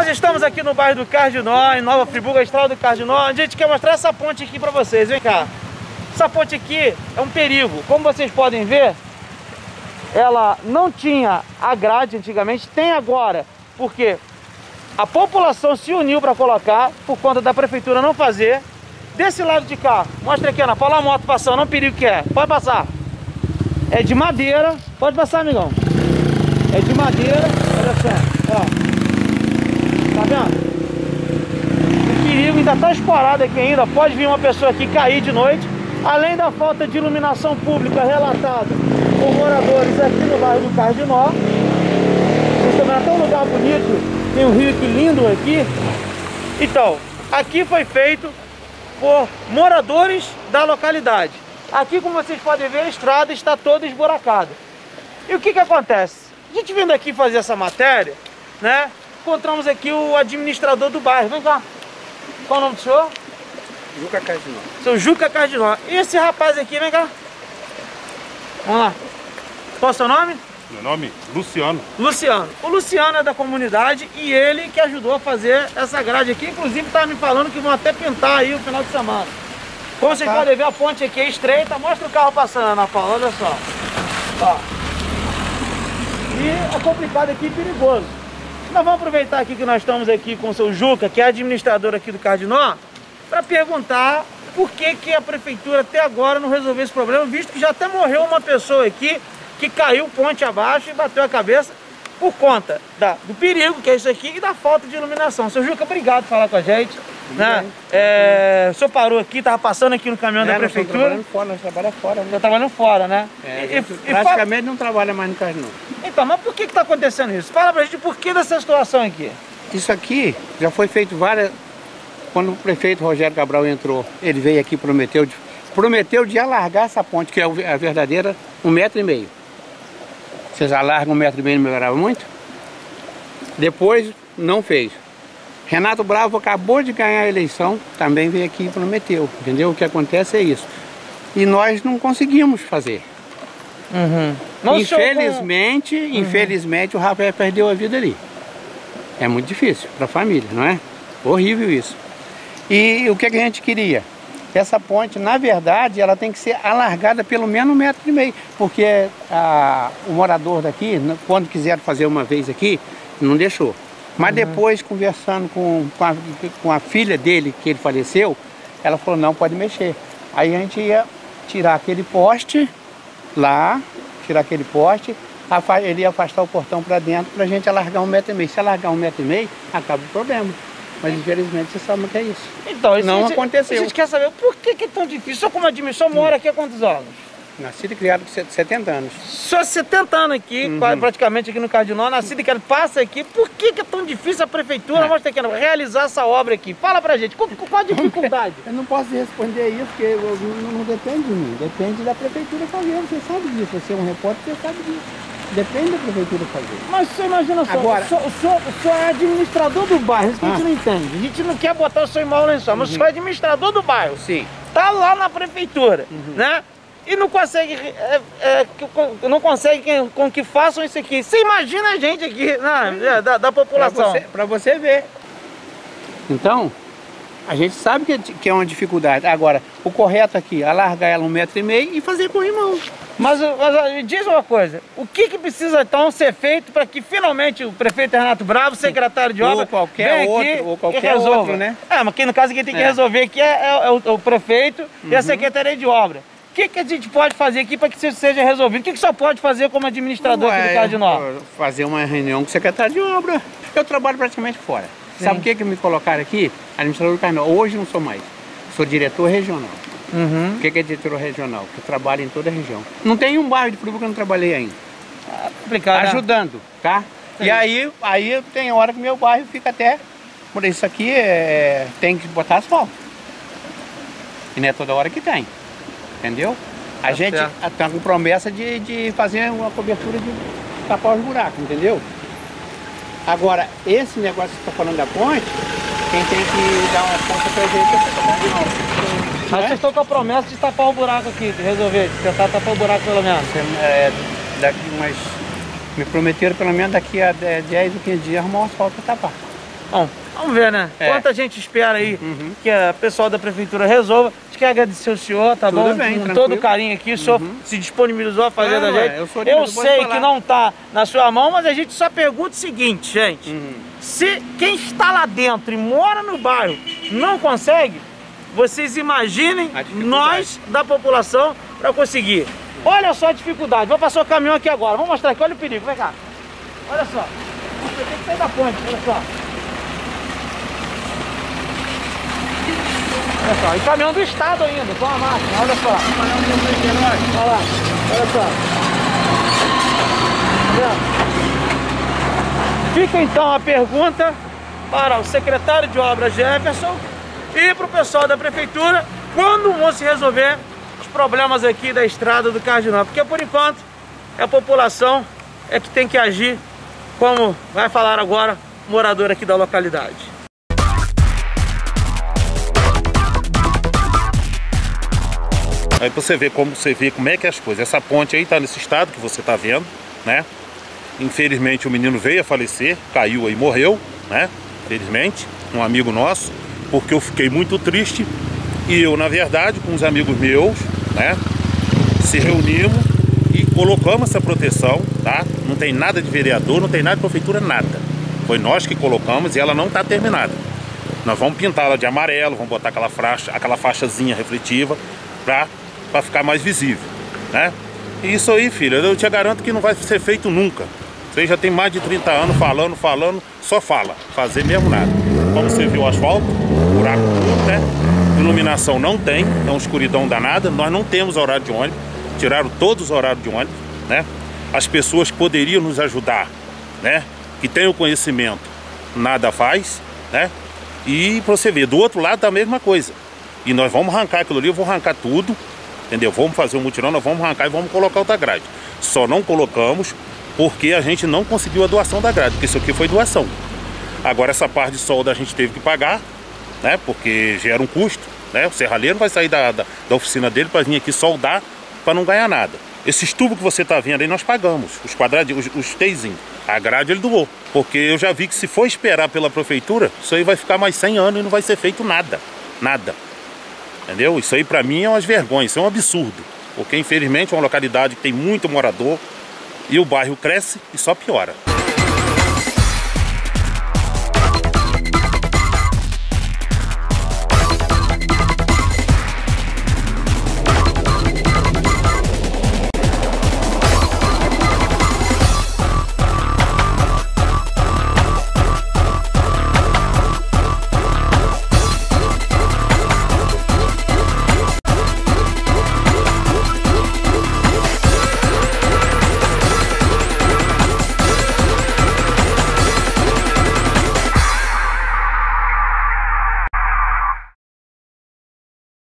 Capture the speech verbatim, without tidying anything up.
Nós estamos aqui no bairro do Cardinó, em Nova Friburgo, a estrada do Cardinó, onde a gente quer mostrar essa ponte aqui pra vocês. Vem cá. Essa ponte aqui é um perigo. Como vocês podem ver, ela não tinha a grade antigamente, tem agora, porque a população se uniu para colocar, por conta da prefeitura não fazer. Desse lado de cá, mostra aqui, Ana, fala a moto passando, não o perigo que é. Pode passar. É de madeira, pode passar, amigão. É de madeira, olha só, ó. Tá vendo? O perigo ainda tá escorado aqui ainda, pode vir uma pessoa aqui cair de noite. Além da falta de iluminação pública relatada por moradores aqui no bairro do Cardinó. Vocês estão vendo até um lugar bonito, tem um rio que lindo aqui. Então, aqui foi feito por moradores da localidade. Aqui, como vocês podem ver, a estrada está toda esburacada. E o que que acontece? A gente vindo aqui fazer essa matéria, né? Encontramos aqui o administrador do bairro. Vem cá. Qual o nome do senhor? Juca Cardinó. Seu Juca Cardinó. E esse rapaz aqui, vem cá. Vamos lá. Qual é o seu nome? Meu nome? Luciano. Luciano. O Luciano é da comunidade e ele que ajudou a fazer essa grade aqui. Inclusive estava me falando que vão até pintar aí o final de semana. Como vocês podem ver, a ponte aqui é estreita. Mostra o carro passando, Ana Paula, olha só. Ó. E é complicado aqui e perigoso. Nós vamos aproveitar aqui que nós estamos aqui com o seu Juca, que é administrador aqui do Cardinó, para perguntar por que que a prefeitura até agora não resolveu esse problema, visto que já até morreu uma pessoa aqui que caiu ponte abaixo e bateu a cabeça por conta da, do perigo que é isso aqui e da falta de iluminação. Seu Juca, obrigado por falar com a gente. Né? É, o senhor parou aqui, estava passando aqui no caminhão é, da prefeitura. Trabalhando fora, nós trabalhamos fora. Né? Está trabalhando fora, né? É, e, e, praticamente não trabalha mais no Cardinó. Então, mas por que está acontecendo isso? Fala pra gente por que dessa situação aqui. Isso aqui já foi feito várias... Quando o prefeito Rogério Cabral entrou, ele veio aqui e prometeu de, prometeu de alargar essa ponte, que é a verdadeira, um metro e meio. Vocês alargam um metro e meio, não melhorava muito? Depois, não fez. Renato Bravo acabou de ganhar a eleição, também veio aqui e prometeu, entendeu? O que acontece é isso. E nós não conseguimos fazer. Uhum. Infelizmente, com... uhum. infelizmente o rapaz perdeu a vida ali. É muito difícil para a família, não é? Horrível isso. E o que, que a gente queria? Essa ponte, na verdade, ela tem que ser alargada pelo menos um metro e meio, porque a, o morador daqui, quando quiser fazer uma vez aqui, não deixou. Mas uhum. depois, conversando com, com, a, com a filha dele, que ele faleceu, ela falou, não, pode mexer. Aí a gente ia tirar aquele poste lá, tirar aquele poste, ele ia afastar o portão para dentro para a gente alargar um metro e meio. Se alargar um metro e meio, acaba o problema. Mas infelizmente você sabe o que é isso. Então, isso não a gente, aconteceu. A gente quer saber por que, que é tão difícil. O senhor, como administrador, mora aqui há quantos anos? Nascido e criado com setenta anos. Só setenta anos aqui, uhum. praticamente aqui no Cardinó, nascido e criado, passa aqui. Por que, que é tão difícil a prefeitura é. mostra aqui, realizar essa obra aqui? Fala pra gente, qual, qual a dificuldade? Eu não posso responder isso, porque não, não depende de mim, depende da prefeitura fazer. Você sabe disso, você é um repórter, você sabe disso. Depende da prefeitura fazer. Mas o senhor imagina só, Agora, o, senhor, o, senhor, o senhor é administrador do bairro, isso que ah. a gente não entende. A gente não quer botar o senhor em mau lençol, mas uhum. o senhor é administrador do bairro. Sim. Tá lá na prefeitura, uhum. né? E não consegue, é, é, não consegue que, com que façam isso aqui. Você imagina a gente aqui, né, da, da população. Para você, você ver. Então, a gente sabe que, que é uma dificuldade. Agora, o correto aqui, alargar ela um metro e meio e fazer com o irmão. Mas, mas diz uma coisa, o que, que precisa então ser feito para que finalmente o prefeito Renato Bravo, secretário de obra, ou qualquer outro, ou qualquer outro, né? É, mas quem no caso quem tem que é. resolver aqui é, é, é, o, é o prefeito uhum. e a secretaria de obra. O que, que a gente pode fazer aqui para que isso seja resolvido? O que, que só pode fazer como administrador Ué, aqui do Cardinó? Fazer uma reunião com o secretário de obra. Eu trabalho praticamente fora. Sim. Sabe o que, que me colocaram aqui? Administrador do Cardinó. Hoje não sou mais. Sou diretor regional. Uhum. O que, que é diretor regional? Que trabalha em toda a região. Não tem um bairro de Friburgo que eu não trabalhei ainda. Ah, complicado. Ajudando, tá? Sim. E aí, aí tem hora que meu bairro fica até... Por isso aqui é, tem que botar asfalto. E não é toda hora que tem. Entendeu? A tá gente está com promessa de, de fazer uma cobertura de tapar os buracos, entendeu? Agora, esse negócio que você está falando da ponte, quem tem que dar uma ponta pra gente é o secretário de obra. Mas vocês estão com a promessa de tapar o buraco aqui, de resolver, de tentar tapar o buraco pelo menos. É, daqui, mas me prometeram pelo menos daqui a dez ou quinze dias arrumar um asfalto para tapar. Bom, vamos ver, né? É. Quanta gente espera aí Uhum. que a pessoal da prefeitura resolva. A gente quer agradecer o senhor, tá Tudo bom? bem, Com tranquilo. todo o carinho aqui, o senhor Uhum. se disponibilizou a fazer Claro, da gente. é, eu sou eu livre, pode sei falar. que não tá na sua mão, mas a gente só pergunta o seguinte, gente. Uhum. Se quem está lá dentro e mora no bairro não consegue, vocês imaginem A dificuldade. nós da população para conseguir. Olha só a dificuldade. Vou passar o caminhão aqui agora. Vou mostrar aqui. Olha o perigo. Vem cá. Olha só. Você tem que sair da ponte. Olha só. Olha só. E caminhão do estado ainda. Com a máquina. Olha só. Olha lá. Olha só. Tá vendo? Fica então a pergunta para o secretário de obras Jefferson e para o pessoal da prefeitura quando vão se resolver os problemas aqui da estrada do Cardinal, porque por enquanto a população é que tem que agir, como vai falar agora o morador aqui da localidade. Aí você vê como você vê como é que é as coisas. Essa ponte aí tá nesse estado que você tá vendo, né? Infelizmente o menino veio a falecer, caiu aí, morreu, né? Infelizmente, um amigo nosso, porque eu fiquei muito triste e eu, na verdade, com os amigos meus, né? Se reunimos e colocamos essa proteção, tá? Não tem nada de vereador, não tem nada de prefeitura, nada. Foi nós que colocamos e ela não tá terminada. Nós vamos pintá-la de amarelo, vamos botar aquela faixa, aquela faixazinha refletiva para para ficar mais visível, né? E isso aí, filho, eu te garanto que não vai ser feito nunca. Você já tem mais de trinta anos falando, falando, só fala, fazer mesmo nada. Como você viu o asfalto, buraco tudo, né? Iluminação não tem, é uma escuridão danada, nós não temos horário de ônibus, tiraram todos os horários de ônibus, né? As pessoas que poderiam nos ajudar, né? Que têm o conhecimento, nada faz, né? E pra você ver, do outro lado tá a mesma coisa. E nós vamos arrancar aquilo ali, eu vou arrancar tudo, entendeu? Vamos fazer um mutirão, nós vamos arrancar e vamos colocar outra grade. Só não colocamos porque a gente não conseguiu a doação da grade, porque isso aqui foi doação. Agora essa parte de solda a gente teve que pagar, né? Porque gera um custo, né? O serralheiro vai sair da, da, da oficina dele para vir aqui soldar para não ganhar nada. Esses tubos que você está vendo aí nós pagamos, os quadradinhos, os, os teizinhos. A grade ele doou, porque eu já vi que se for esperar pela prefeitura, isso aí vai ficar mais cem anos e não vai ser feito nada, nada. Entendeu? Isso aí pra mim é umas vergonhas, isso é um absurdo. Porque infelizmente é uma localidade que tem muito morador e o bairro cresce e só piora.